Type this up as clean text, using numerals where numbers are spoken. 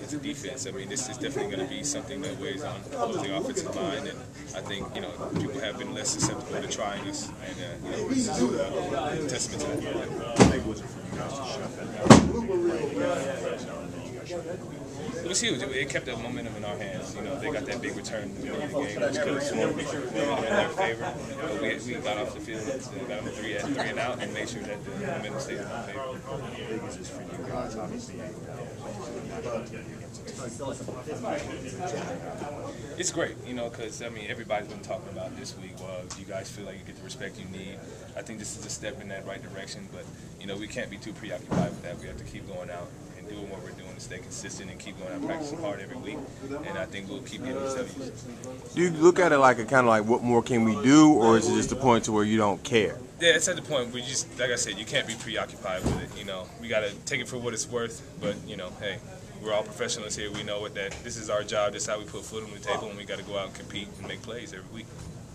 offensive defense. I mean, this is definitely going to be something that weighs on the offensive line, and I think people have been less susceptible to trying us, and this is a testament to that. It was huge. It kept the momentum in our hands. They got that big return in the beginning of the game, which could have swung in their favor. But we got off the field, got them three and out, and made sure that the momentum stayed in our favor. It's great, because everybody's been talking about this week. Well, you guys feel like you get the respect you need. I think this is a step in that right direction, but we can't be too preoccupied with that. We have to keep going out and doing what we're doing to stay consistent and keep going out practicing hard every week. And I think we'll keep getting these W's. Do you look at it like a kind of like what more can we do, or is it just a point to where you don't care? Yeah, it's at the point where like I said, you can't be preoccupied with it. We got to take it for what it's worth. But hey, we're all professionals here. We know that this is our job. This is how we put foot on the table, and we got to go out and compete and make plays every week.